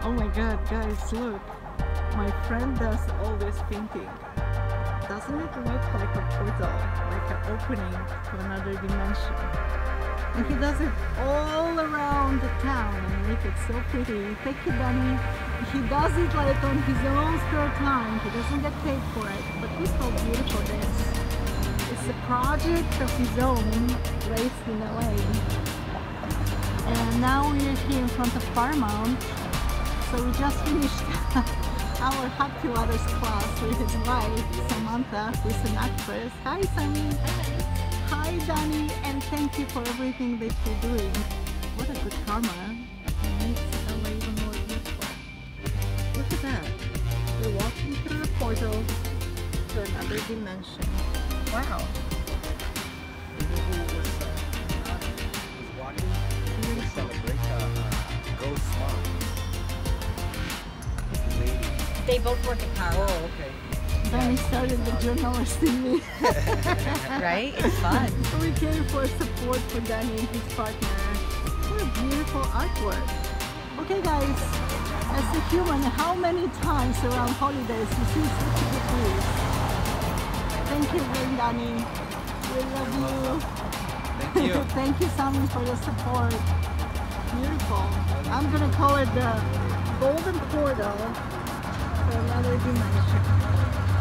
Oh my god, guys, look. My friend does all this painting. Doesn't it look like a portal, like an opening to another dimension? And he does it all around the town and make it so pretty. Thank you, Danny. He does it like on his own spare time. He doesn't get paid for it. But look how beautiful it is. It's a project of his own, raised in LA. And now we're here in front of Paramount. So we just finished our hot Pilates class with his wife, Samantha, who's an actress. Hi, Sammy. Hi, Danny, and thank you for everything that you're doing. What a good karma. It makes LA even more beautiful. Look at that. We're walking through a portal to another dimension. Wow. Was walking to celebrate Ghost Mom. They both work at Power. Oh, okay. Danny started the journalist in me. Right? It's fun. We came for support for Danny and his partner. What a beautiful artwork. Okay guys, as a human, how many times around holidays you see such good views? Thank you again, Danny. We love you. Thank you. Thank you, Sammy, for the support. Beautiful. I'm gonna call it the Golden Portal to another dimension.